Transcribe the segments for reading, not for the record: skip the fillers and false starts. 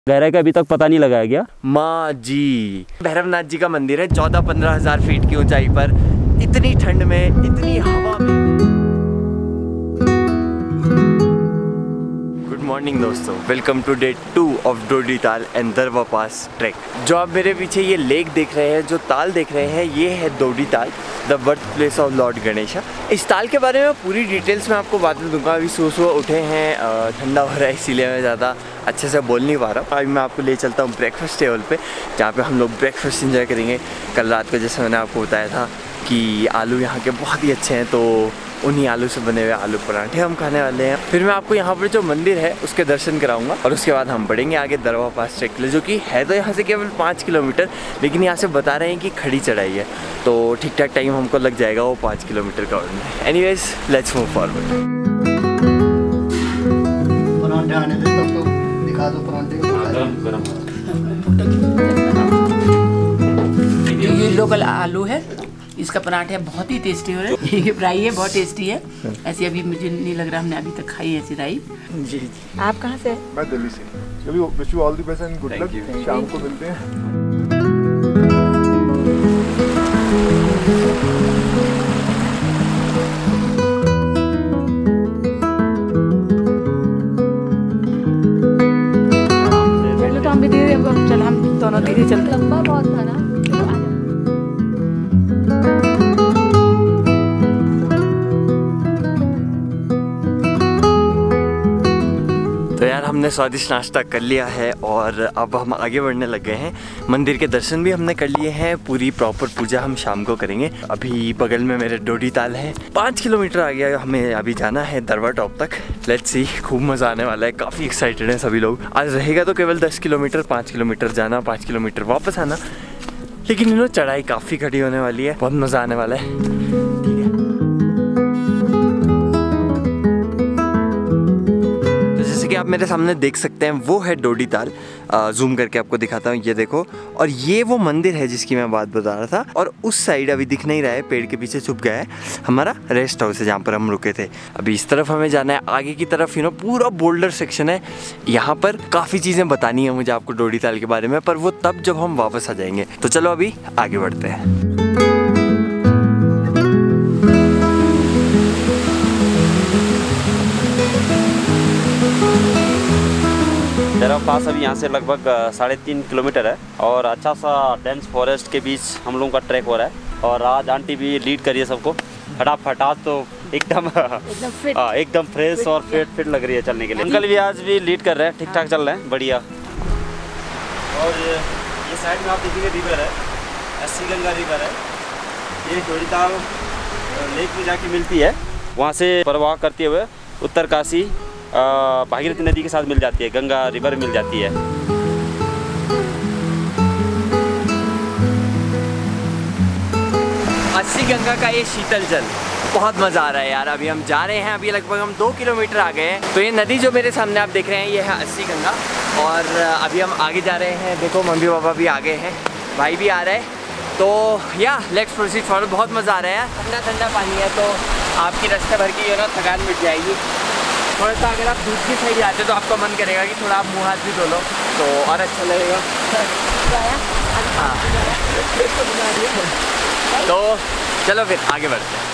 गहराई का अभी तक पता नहीं लगाया गया। माँ जी, भैरवनाथ जी का मंदिर है 14-15 हज़ार फीट की ऊंचाई पर, इतनी ठंड में, इतनी हवा में। गुड मॉर्निंग दोस्तों, welcome to day 2 of Dodi Tal and दरवा पास ट्रैक। जो आप मेरे पीछे ये लेक देख रहे हैं, जो ताल देख रहे हैं, ये है Dodi Tal, the birth place of lord Ganesha. इस ताल के बारे में पूरी डिटेल्स में आपको बाद में दूंगा। अभी सुबह उठे हैं, ठंडा हो रहा है, इसीलिए मैं ज़्यादा अच्छे से बोल नहीं पा रहा हूँ। अभी मैं आपको ले चलता हूँ ब्रेकफास्ट टेबल पे, जहाँ पे हम लोग ब्रेकफास्ट एंजॉय करेंगे। कल रात को जैसे मैंने आपको बताया था कि आलू यहाँ के बहुत ही अच्छे हैं, तो उन्हीं आलू से बने हुए आलू पराठे हम खाने वाले हैं। फिर मैं आपको यहाँ पर जो मंदिर है उसके दर्शन कराऊंगा और उसके बाद हम बढ़ेंगे आगे दरवा पास ट्रैक के लिए, जो कि है तो यहाँ से केवल 5 किलोमीटर, लेकिन यहाँ से बता रहे हैं कि खड़ी चढ़ाई है, तो ठीक ठाक टाइम हमको लग जाएगा वो 5 किलोमीटर का। Anyways let's move forward. ये लोकल आलू है, इसका पराठा बहुत ही टेस्टी हो रहा है। ये फ्राई है, बहुत टेस्टी है। ऐसी अभी मुझे नहीं लग रहा हमने अभी तक खाई ऐसी राई। जी आप कहाँ से? मैं दिल्ली से। चलिए wish you all the best and good luck. शाम को मिलते हैं। तो हम भी धीरे, चल हम दोनों धीरे चलते। लंबा बहुत था ना। तो यार हमने स्वादिष्ट नाश्ता कर लिया है और अब हम आगे बढ़ने लग गए हैं। मंदिर के दर्शन भी हमने कर लिए हैं, पूरी प्रॉपर पूजा हम शाम को करेंगे। अभी बगल में मेरे डोडी ताल है, 5 किलोमीटर आ गया, हमें अभी जाना है दरवा टॉप तक। लेट्स सी, खूब मज़ा आने वाला है, काफ़ी एक्साइटेड हैं सभी लोग। आज रहेगा तो केवल 10 किलोमीटर, 5 किलोमीटर जाना, 5 किलोमीटर वापस आना, लेकिन चढ़ाई काफ़ी खड़ी होने वाली है, बहुत मज़ा आने वाला है। आप मेरे सामने देख सकते हैं वो है डोडी ताल। जूम करके आपको दिखाता हूँ, ये देखो। और ये वो मंदिर है जिसकी मैं बात बता रहा था। और उस साइड अभी दिख नहीं रहा है, पेड़ के पीछे छुप गया है, हमारा रेस्ट हाउस है जहाँ पर हम रुके थे। अभी इस तरफ हमें जाना है, आगे की तरफ पूरा बोल्डर सेक्शन है। यहाँ पर काफ़ी चीज़ें बतानी है मुझे आपको डोडी ताल के बारे में, पर वो तब जब हम वापस आ जाएंगे। तो चलो अभी आगे बढ़ते हैं। दरवा पास अभी यहाँ से लगभग 3.5 किलोमीटर है और अच्छा सा डेंस फॉरेस्ट के बीच हम लोगों का ट्रैक हो रहा है। और आज आंटी भी लीड करिए सबको, फटाफट। आज तो एकदम फ्रेश और फिट लग रही है चलने के लिए। अंकल भी आज भी लीड कर रहे हैं, ठीक ठाक चल रहे हैं, बढ़िया। और ये साइड में आप देखिए रिवर है, अस्सी गंगा रिवर है। ये डोडी ताल लेक में जाके मिलती है, वहाँ से प्रवाह करते हुए उत्तरकाशी भागीरथी नदी के साथ मिल जाती है, गंगा रिवर मिल जाती है। अस्सी गंगा का ये शीतल जल, बहुत मज़ा आ रहा है यार। अभी हम जा रहे हैं, अभी लगभग हम 2 किलोमीटर आ गए हैं। तो ये नदी जो मेरे सामने आप देख रहे हैं, ये है अस्सी गंगा। और अभी हम आगे जा रहे हैं, देखो मम्मी पापा भी आ गए हैं, भाई भी आ रहे हैं। तो या लेट्स प्रोसीड फॉरवर्ड। बहुत मज़ा आ रहा है यार, ठंडा ठंडा पानी है, तो आपकी रास्ते भर की थकान मिट जाएगी। थोड़ा सा अगर आप दूध की साइड जाते तो आपका मन करेगा कि थोड़ा आप मुँह हाथ भी धो लो, तो और अच्छा लगेगा। हाँ तो चलो फिर आगे बढ़ते हैं।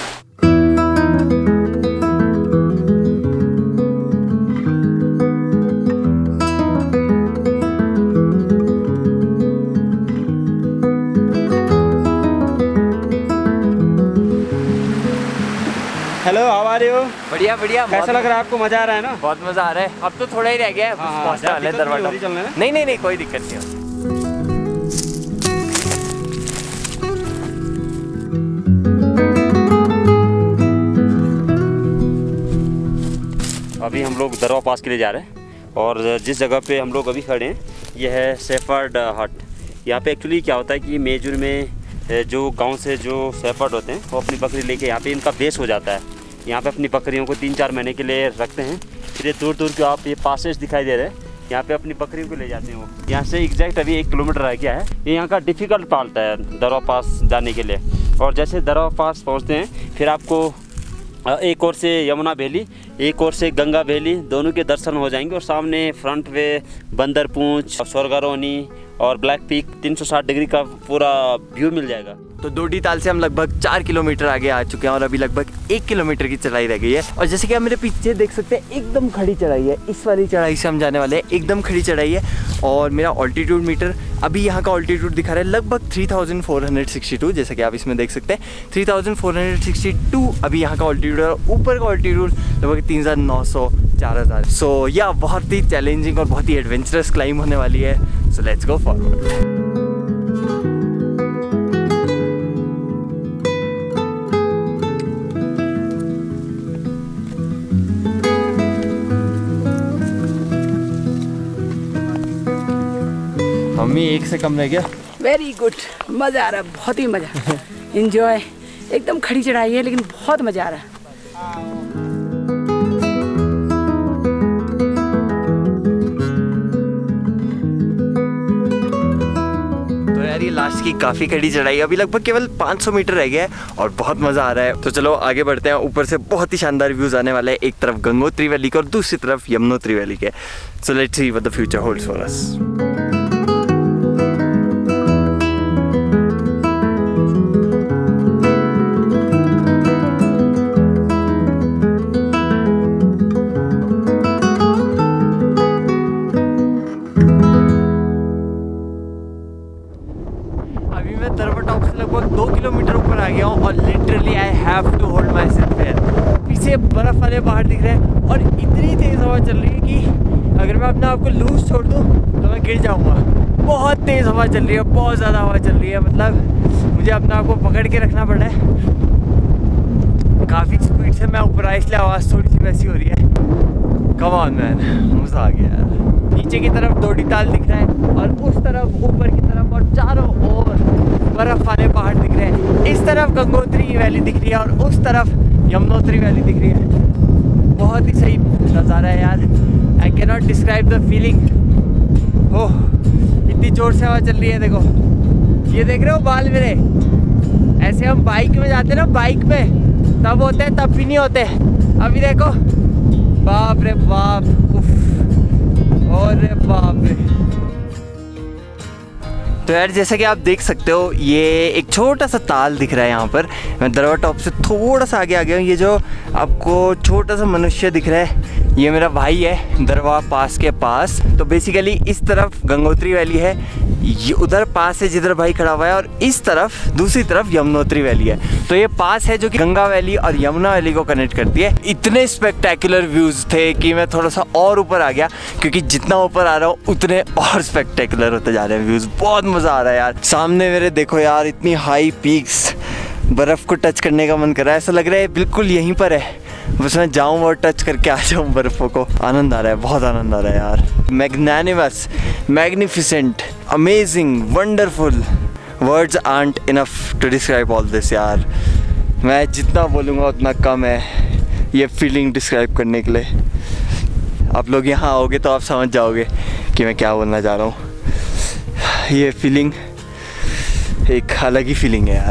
Hello, how are you? बढ़िया बढ़िया। कैसा लग रहा है आपको? मजा आ रहा है ना? बहुत मजा आ रहा है। अब तो थोड़ा ही रह गया है, पहुंचने वाले हैं दरवा टॉप। नहीं कोई दिक्कत नहीं है। अभी हम लोग दरवा पास के लिए जा रहे हैं और जिस जगह पे हम लोग अभी खड़े हैं ये है शेफर्ड हट। यहाँ पे एक्चुअली क्या होता है कि मेजूर में जो गांव से जो शेफर्ड होते हैं वो अपनी बकरी लेके यहाँ पे इनका बेस हो जाता है। यहाँ पे अपनी बकरियों को 3-4 महीने के लिए रखते हैं। फिर ये दूर दूर के आप ये पासेज दिखाई दे रहे हैं, यहाँ पे अपनी बकरियों को ले जाते हैं वो। यहाँ से एग्जैक्ट अभी 1 किलोमीटर रह गया है। ये यहाँ का डिफ़िकल्ट पार्ट है दरवा पास जाने के लिए। और जैसे दरवा पास पहुँचते हैं फिर आपको एक और से यमुना वैली एक और से गंगा वैली, दोनों के दर्शन हो जाएंगे। और सामने फ्रंट वे बंदर पूंछ, स्वर्गारोनी और ब्लैक पीक 360 डिग्री का पूरा व्यू मिल जाएगा। तो डोडी ताल से हम लगभग 4 किलोमीटर आगे आ चुके हैं और अभी लगभग 1 किलोमीटर की चढ़ाई रह गई है। और जैसे कि आप मेरे पीछे देख सकते हैं एकदम खड़ी चढ़ाई है, इस वाली चढ़ाई से हम जाने वाले हैं। एकदम खड़ी चढ़ाई है और मेरा ऑल्टीट्यूड मीटर अभी यहाँ का ऑल्टीट्यूड दिखा रहा है लगभग 3462, जैसा कि आप इसमें देख सकते हैं 3462 अभी यहाँ का ऑल्टीट्यूड है। ऊपर का ऑल्टीट्यूड लगभग 3900 4000। सो या बहुत ही चैलेंजिंग और बहुत ही एडवेंचरस क्लाइंब होने वाली है। So let's go forward. मम्मी 1 से कम रह गया। वेरी गुड, मज़ा आ रहा है, बहुत ही मज़ा, एंजॉय। एकदम खड़ी चढ़ाई है लेकिन बहुत मज़ा आ रहा है। तो यार ये लास्ट की काफ़ी खड़ी चढ़ाई, अभी लगभग केवल 500 मीटर रह गया है और बहुत मज़ा आ रहा है। तो चलो आगे बढ़ते हैं। ऊपर से बहुत ही शानदार व्यूज़ आने वाले हैं, एक तरफ गंगोत्री वैली के और दूसरी तरफ यमुनोत्री वैली के। So let's see what the future holds for us. लगभग 2 किलोमीटर ऊपर आ गया हूँ और literally I have to hold myself here. पीछे बर्फ़ वाले पहाड़ दिख रहे हैं और इतनी तेज़ हवा चल रही है कि अगर मैं अपने आप को लूज छोड़ दूँ तो मैं गिर जाऊँगा। बहुत तेज़ हवा चल रही है, बहुत ज़्यादा हवा चल रही है, मतलब मुझे अपने आप को पकड़ के रखना पड़ा है। काफ़ी स्पीड से मैं ऊपर आया इसलिए आवाज़ थोड़ी सी वैसी हो रही है। कम ऑन मैन, मज़ा आ गया यार। नीचे की तरफ डोडी ताल दिख रहा है और उस तरफ ऊपर की तरफ और चारों ओर बर्फ वाले पहाड़ दिख रहे हैं। इस तरफ गंगोत्री वैली दिख रही है और उस तरफ यमुनोत्री वैली दिख रही है। बहुत ही सही नज़ारा है यार। I can not describe the feeling. Oh इतनी ज़ोर से हवा चल रही है, देखो ये देख रहे हो बाल मेरे। ऐसे हम बाइक में जाते ना, बाइक में तब होते हैं तब भी नहीं होते। अभी देखो, बाप रे बाप, उफ, और बाप रे। तो यार जैसा कि आप देख सकते हो ये एक छोटा सा ताल दिख रहा है यहाँ पर। मैं दरवा टॉप से थोड़ा सा आगे आ गया हूँ। ये जो आपको छोटा सा मनुष्य दिख रहा है ये मेरा भाई है, दरवा पास के पास। तो बेसिकली इस तरफ गंगोत्री वैली है, ये उधर पास है जिधर भाई खड़ा हुआ है, और इस तरफ दूसरी तरफ यमुनोत्री वैली है। तो ये पास है जो कि गंगा वैली और यमुना वैली को कनेक्ट करती है। इतने स्पेक्टेकुलर व्यूज़ थे कि मैं थोड़ा सा और ऊपर आ गया, क्योंकि जितना ऊपर आ रहा हूँ उतने और स्पेक्टेकुलर होते जा रहे हैं व्यूज़। बहुत मज़ा आ रहा है यार। सामने मेरे देखो यार इतनी हाई पीक्स, बर्फ़ को टच करने का मन कर रहा है। ऐसा लग रहा है बिल्कुल यहीं पर है, बस मैं जाऊँ और टच करके आ जाऊँ बर्फ़ों को। आनंद आ रहा है, बहुत आनंद आ रहा है यार। Magnanimous, magnificent, amazing, wonderful, words aren't enough to describe all this यार। मैं जितना बोलूँगा उतना कम है ये फीलिंग डिस्क्राइब करने के लिए। आप लोग यहाँ आओगे तो आप समझ जाओगे कि मैं क्या बोलना चाह रहा हूँ। ये फीलिंग एक अलग ही फीलिंग है यार।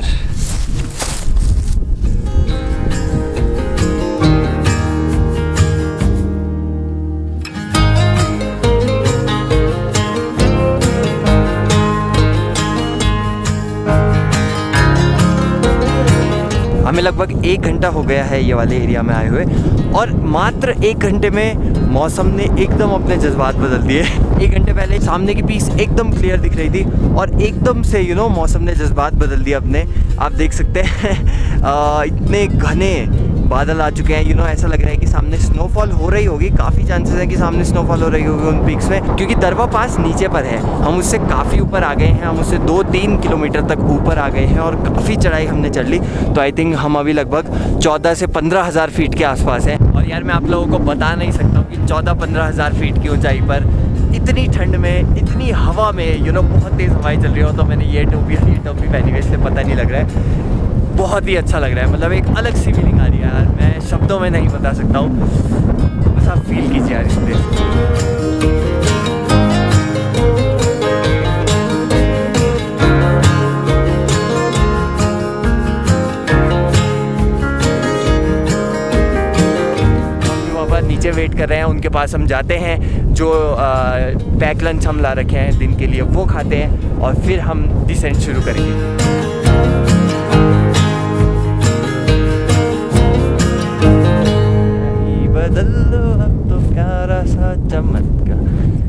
हमें लगभग 1 घंटा हो गया है ये वाले एरिया में आए हुए, और मात्र 1 घंटे में मौसम ने एकदम अपने जज्बात बदल दिए। 1 घंटे पहले सामने की पीस एकदम क्लियर दिख रही थी और एकदम से मौसम ने जज्बात बदल दिए अपने। आप देख सकते हैं इतने घने बादल आ चुके हैं। ऐसा लग रहा है कि सामने स्नोफॉल हो रही होगी। काफ़ी चांसेस है कि सामने स्नोफॉल हो रही होगी उन पीक्स में, क्योंकि दरवा पास नीचे पर है। हम उससे काफ़ी ऊपर आ गए हैं, हम उससे 2-3 किलोमीटर तक ऊपर आ गए हैं और काफ़ी चढ़ाई हमने चढ़ ली। तो आई थिंक हम अभी लगभग 14 से 15 हज़ार फीट के आसपास हैं। और यार मैं आप लोगों को बता नहीं सकता हूँ कि 14-15 हज़ार फीट की ऊंचाई पर इतनी ठंड में, इतनी हवा में बहुत तेज़ हवाएं चल रही हो। तो मैंने ये टोपी पहनी हुई, इससे पता नहीं लग रहा है। बहुत ही अच्छा लग रहा है, मतलब एक अलग सी फीलिंग आ रही है यार। मैं शब्दों में नहीं बता सकता हूँ, बस आप फील कीजिए यार इस प्लेस को। कर रहे हैं उनके पास हम जाते हैं, जो पैक लंच हम ला रखे हैं दिन के लिए वो खाते हैं और फिर हम डिसेंट शुरू करेंगे। बदल लो अब तो प्यारा सा चमत्कार।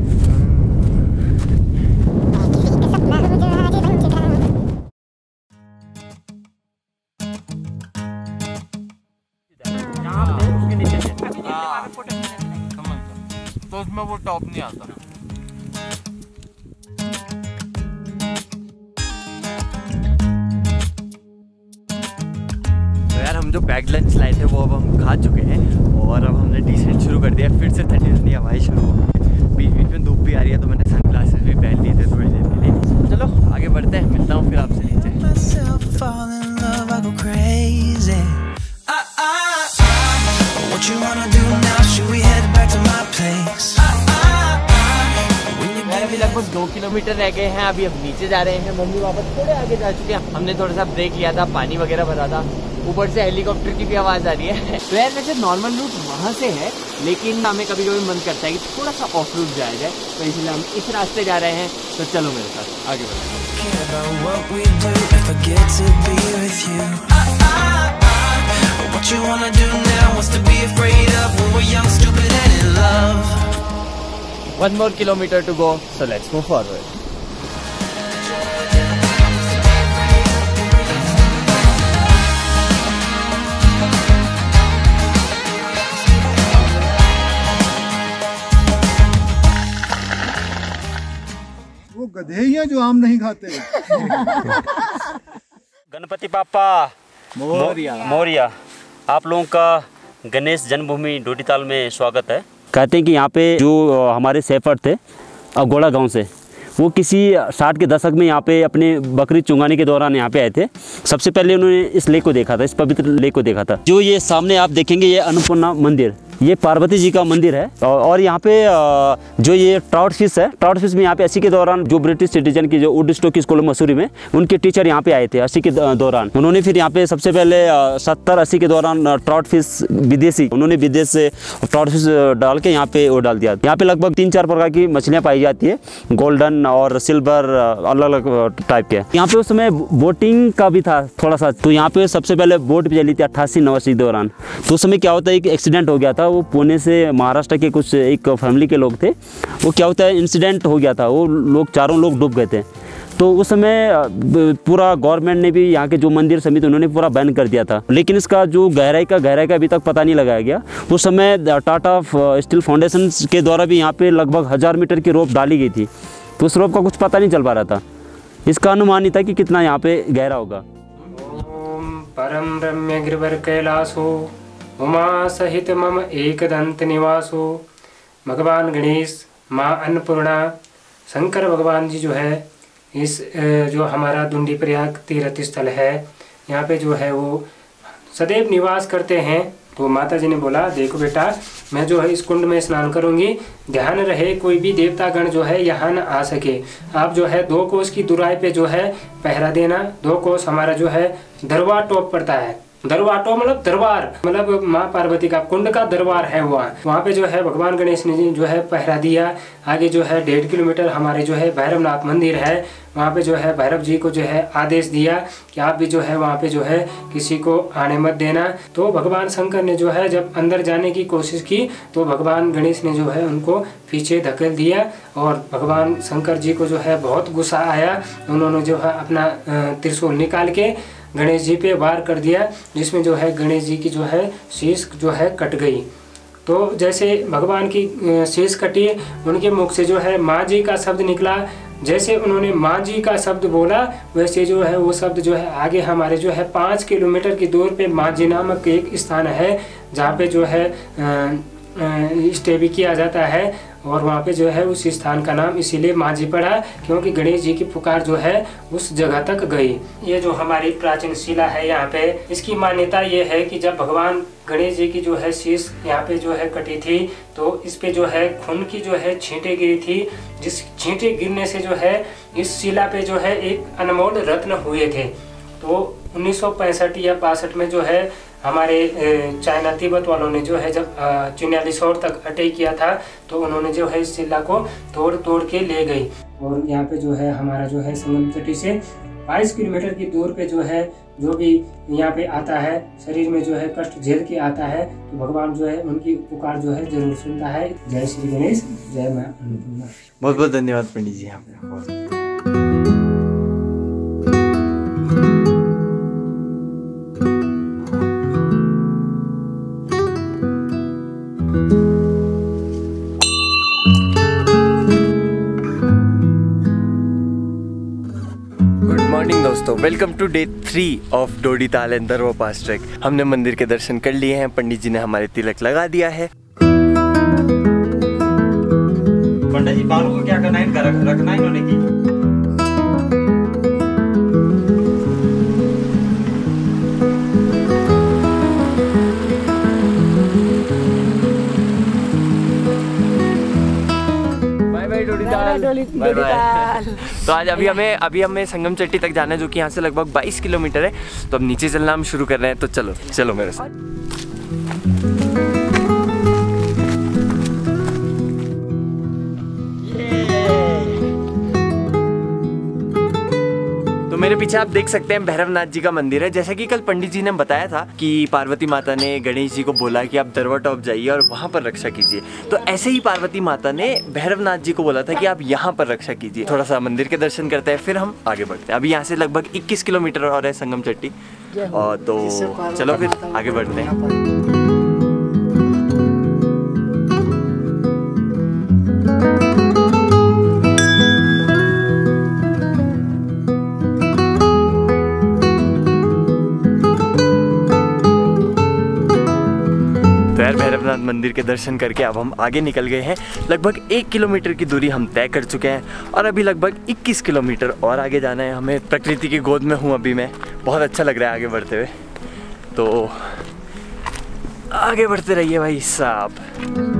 तो उसमें वो टॉप नहीं आता। तो यार हम जो पैक्ड लंच लाए थे वो अब हम खा चुके हैं और अब हमने डिसेंट शुरू कर दिया। फिर से ठंडी ठंडी हवाएं शुरू हो गई, बीच बीच में धूप भी आ रही है, तो मैंने सनग्लासेस भी पहन लिए थे थोड़ी देर के लिए। चलो आगे बढ़ते हैं, मिलता हूँ फिर आपसे नीचे। अभी लगभग 2 किलोमीटर रह गए हैं, अभी हम नीचे जा रहे हैं। मम्मी वापस थोड़े आगे जा चुके हैं। हमने थोड़ा सा ब्रेक लिया था, पानी वगैरह भरा था, ऊपर से हेलीकॉप्टर की भी आवाज़ आ रही है। तो यार वैसे नॉर्मल रूट वहाँ से है, लेकिन हमें कभी कभी मन करता है कि थोड़ा सा ऑफ रूट जाया जाए, तो इसलिए हम इस रास्ते जा रहे हैं। तो चलो मेरे साथ आगे बढ़ते हैं। 1 more kilometer to go, so let's move forward. वो गधे ही हैं जो आम नहीं खाते। गणपति पापा मोरिया, आप लोगों का गणेश जन्मभूमि डोडीताल में स्वागत है। कहते हैं कि यहाँ पे जो हमारे सेफर थे अगोड़ा गांव से, वो किसी 60 के दशक में यहाँ पे अपने बकरी चुंगाने के दौरान यहाँ पे आए थे। सबसे पहले उन्होंने इस लेक को देखा था, इस पवित्र लेक को देखा था। जो ये सामने आप देखेंगे ये अन्नपूर्णा मंदिर, ये पार्वती जी का मंदिर है। और यहाँ पे जो ये ट्राउट फिश है, ट्राउट फिश में यहाँ पे 80 के दौरान जो ब्रिटिश सिटीजन की जो वुड स्टॉक स्कूल मसूरी में उनके टीचर यहाँ पे आए थे 80 के दौरान। उन्होंने फिर यहाँ पे सबसे पहले 70-80 के दौरान ट्राउट फिश विदेशी, उन्होंने विदेश से ट्राउट फिश डाल के यहाँ पे वो डाल दिया। यहाँ पे लगभग 3-4 प्रकार की मछलियाँ पाई जाती है, गोल्डन और सिल्वर, अलग अलग टाइप के। यहाँ पे उस समय बोटिंग का भी था थोड़ा सा, तो यहाँ पे सबसे पहले बोट भी चली थी 88-89 के दौरान। तो उस समय क्या होता है, एक एक्सीडेंट हो गया था। वो पुणे से महाराष्ट्र के कुछ एक फैमिली के लोग थे, वो क्या होता है इंसिडेंट हो गया था, वो लोग चारों लोग डूब गए थे। तो उस समय पूरा गवर्नमेंट ने भी यहाँ के जो मंदिर समिति उन्होंने पूरा बैन कर दिया था। लेकिन इसका जो गहराई का अभी तक पता नहीं लगाया गया। उस समय टाटा स्टील फाउंडेशन के द्वारा भी यहाँ पे लगभग 1000 मीटर की रोप डाली गई थी, तो उस रोप का कुछ पता नहीं चल पा रहा था। इसका अनुमान नहीं था कि कितना यहाँ पे गहरा होगा। ओम परम रम्य गिरिवर कैलासो उमा सहित मम एकदंत निवासो। भगवान गणेश, माँ अन्नपूर्णा, शंकर भगवान जी जो है इस जो हमारा दुंडी प्रयाग तीर्थ स्थल है, यहाँ पे जो है वो सदैव निवास करते हैं। तो माता जी ने बोला देखो बेटा, मैं जो है इस कुंड में स्नान करूंगी, ध्यान रहे कोई भी देवतागण जो है यहाँ न आ सके। आप जो है 2 कोस की दूराई पे जो है पहरा देना। 2 कोस हमारा जो है दरबार टॉप पड़ता है। दरवाटो मतलब दरबार, मतलब माँ पार्वती का कुंड का दरबार है वहाँ पे जो है भगवान गणेश ने जो है पहरा दिया। आगे जो है 1.5 किलोमीटर हमारे जो है भैरवनाथ मंदिर है, वहाँ पे जो है भैरव जी को जो है आदेश दिया कि आप भी जो है वहाँ पे जो है किसी को आने मत देना। तो भगवान शंकर ने जो है जब अंदर जाने की कोशिश की तो भगवान गणेश ने जो है उनको पीछे धकेल दिया और भगवान शंकर जी को जो है बहुत गुस्सा आया। उन्होंने जो है अपना त्रिशूल निकाल के गणेश जी पे वार कर दिया, जिसमें जो है गणेश जी की जो है शीश जो है कट गई। तो जैसे भगवान की शीश कटी, उनके मुख से जो है माँ जी का शब्द निकला। जैसे उन्होंने माँ जी का शब्द बोला, वैसे जो है वो शब्द जो है आगे हमारे जो है 5 किलोमीटर की दूर पे माँ जी नामक एक स्थान है, जहाँ पे जो है स्टे भी किया जाता है। और वहाँ पे जो है उस स्थान का नाम इसीलिए माँ जी पड़ा, क्योंकि गणेश जी की पुकार जो है उस जगह तक गई। ये जो हमारी प्राचीन शिला है यहाँ पे, इसकी मान्यता ये है कि जब भगवान गणेश जी की जो है शीश यहाँ पे जो है कटी थी, तो इस पे जो है खून की जो है छींटे गिरी थी। जिस छींटे गिरने से जो है इस शिला पे जो है एक अनमोल रत्न हुए थे। तो 1965 या 62 में जो है हमारे चाइना तिब्बत वालों ने जो है जब चिन्यालीसौर तक अटैक किया था तो उन्होंने जो है इस शिला को तोड़ के ले गई। और यहाँ पे जो है हमारा जो है संगम तटी से 22 किलोमीटर की दूर पे जो है जो भी यहाँ पे आता है शरीर में जो है कष्ट झेल के आता है तो भगवान जो है उनकी पुकार जो है जरूर सुनता है। जय श्री गणेश, जय मां अन्नपूर्णा। बहुत बहुत धन्यवाद पंडित जी। यहाँ पे दोस्तों, welcome to day 3 of Dodi Tal and दरवा पास ट्रैक। हमने मंदिर के दर्शन कर लिए हैं, पंडित जी ने हमारे तिलक लगा दिया है। पंडित जी बालों को क्या करना है, रखना है इन्होंने की। Bye bye. तो आज अभी हमें संगम चट्टी तक जाना है, जो कि यहाँ से लगभग 22 किलोमीटर है। तो अब नीचे चलना हम शुरू कर रहे हैं, तो चलो मेरे साथ। मेरे पीछे आप देख सकते हैं भैरवनाथ जी का मंदिर है। जैसा कि कल पंडित जी ने बताया था कि पार्वती माता ने गणेश जी को बोला कि आप दरवा टॉप जाइए और वहाँ पर रक्षा कीजिए, तो ऐसे ही पार्वती माता ने भैरवनाथ जी को बोला था कि आप यहाँ पर रक्षा कीजिए। थोड़ा सा मंदिर के दर्शन करते हैं, फिर हम आगे बढ़ते हैं। अभी यहाँ से लगभग 21 किलोमीटर और है संगम चट्टी, और तो चलो फिर आगे बढ़ते हैं। भैरवनाथ मंदिर के दर्शन करके अब हम आगे निकल गए हैं। लगभग 1 किलोमीटर की दूरी हम तय कर चुके हैं और अभी लगभग 21 किलोमीटर और आगे जाना है हमें। प्रकृति की गोद में हूँ अभी मैं, बहुत अच्छा लग रहा है आगे बढ़ते हुए। तो आगे बढ़ते रहिए भाई साहब।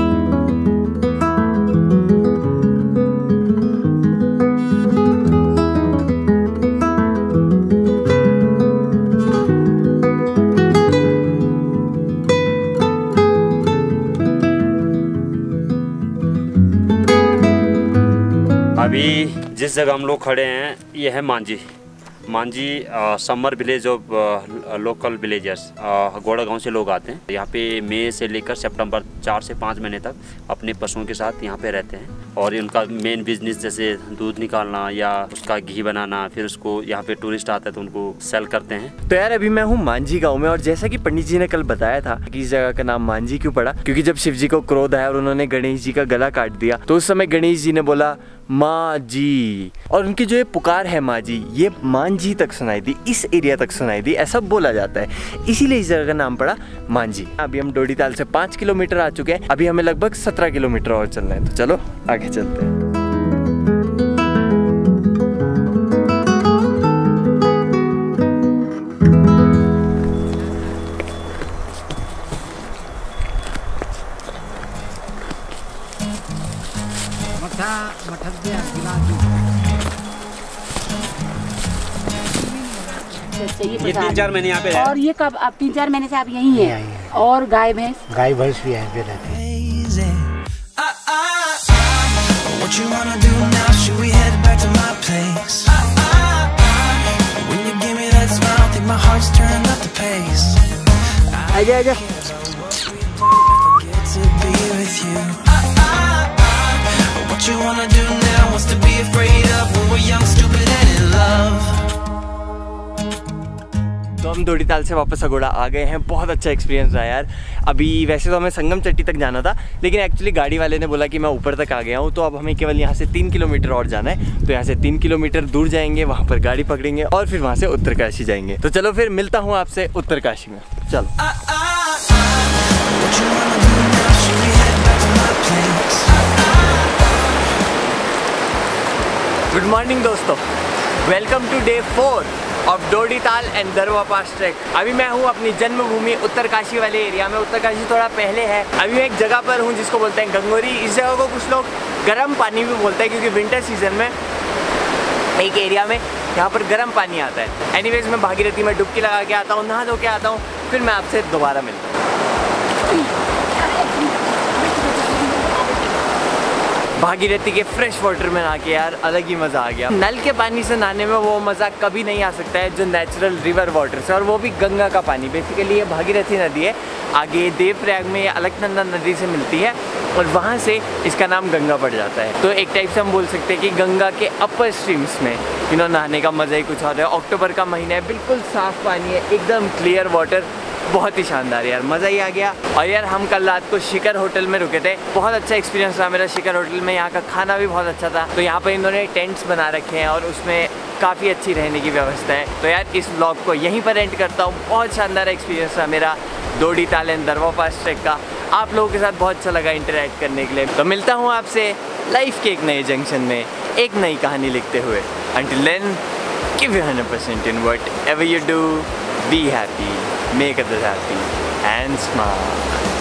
अभी जिस जगह हम लोग खड़े हैं ये है Manjhi summer village of local villagers. Goda गांव से लोग आते हैं यहाँ पे। मई से लेकर सितंबर 4 से 5 महीने तक अपने पशुओं के साथ यहाँ पे रहते हैं और इनका मेन बिजनेस जैसे दूध निकालना या उसका घी बनाना, फिर उसको यहाँ पे टूरिस्ट आता है तो उनको सेल करते हैं। तो यार अभी मैं हूँ मांझी गांव में, और जैसा कि पंडित जी ने कल बताया था कि इस जगह का नाम मांझी क्यों पड़ा, क्योंकि जब शिव जी को क्रोध आया और उन्होंने गणेश जी का गला काट दिया तो उस समय गणेश जी ने बोला माँ जी, और उनकी जो ये पुकार है माँ जी, ये मांझी तक सुनाई दी, इस एरिया तक सुनाई दी, ऐसा बोला जाता है। इसीलिए इस जगह का नाम पड़ा मांझी। अभी हम डोडी ताल से 5 किलोमीटर आ चुके हैं, अभी हमें लगभग 17 किलोमीटर और चलना है, तो चलो आगे चलते हैं। ये 3-4 महीने यहाँ पे है। और ये कब आप 3-4 महीने से आप यहीं हैं? और गाय भैंस भी यहाँ पे रहती है। आजा तो हम डोडी ताल से वापस अगोड़ा आ गए हैं। बहुत अच्छा एक्सपीरियंस रहा यार। अभी वैसे तो हमें संगम चट्टी तक जाना था, लेकिन एक्चुअली गाड़ी वाले ने बोला कि मैं ऊपर तक आ गया हूँ, तो अब हमें केवल यहाँ से 3 किलोमीटर और जाना है। तो यहाँ से 3 किलोमीटर दूर जाएंगे, वहाँ पर गाड़ी पकड़ेंगे और फिर वहाँ से उत्तरकाशी जाएंगे। तो चलो फिर मिलता हूँ आपसे उत्तरकाशी में। चलो गुड मॉर्निंग दोस्तों, welcome to day 4 of Dodi Tal and दरवा पास ट्रैक। अभी मैं हूँ अपनी जन्मभूमि उत्तरकाशी वाले एरिया में। उत्तरकाशी थोड़ा पहले है। अभी मैं एक जगह पर हूँ जिसको बोलते हैं गंगोरी। इस जगह को कुछ लोग गर्म पानी भी बोलते हैं, क्योंकि विंटर सीजन में एक एरिया में यहाँ पर गर्म पानी आता है। एनीवेज मैं भागीरथी में डुबकी लगा के आता हूँ, नहा धो के आता हूँ, फिर मैं आपसे दोबारा मिलता हूँ। भागीरथी के फ्रेश वाटर में नहा के यार अलग ही मज़ा आ गया। नल के पानी से नहाने में वो मज़ा कभी नहीं आ सकता है जो नेचुरल रिवर वाटर से, और वो भी गंगा का पानी। बेसिकली ये भागीरथी नदी है, आगे देवप्रयाग में ये अलकनंदा नदी से मिलती है और वहाँ से इसका नाम गंगा पड़ जाता है। तो एक टाइप से हम बोल सकते हैं कि गंगा के अपर स्ट्रीम्स में नहाने का मज़ा ही कुछ और है। अक्टूबर का महीना है, बिल्कुल साफ़ पानी है, एकदम क्लियर वाटर, बहुत ही शानदार यार, मज़ा ही आ गया। और यार हम कल रात को शिखर होटल में रुके थे, बहुत अच्छा एक्सपीरियंस रहा मेरा शिखर होटल में। यहाँ का खाना भी बहुत अच्छा था। तो यहाँ पर इन्होंने टेंट्स बना रखे हैं और उसमें काफ़ी अच्छी रहने की व्यवस्था है। तो यार इस व्लॉग को यहीं पर एंड करता हूँ। बहुत शानदार एक्सपीरियंस रहा मेरा दोडी ताल एंड दरवा पास ट्रैक का। आप लोगों के साथ बहुत अच्छा लगा इंटरेक्ट करने के लिए। तो मिलता हूँ आपसे लाइफ के एक नए जंक्शन में एक नई कहानी लिखते हुए। Until then, give your 100% in whatever you do. Be happy, make others happy, and smile.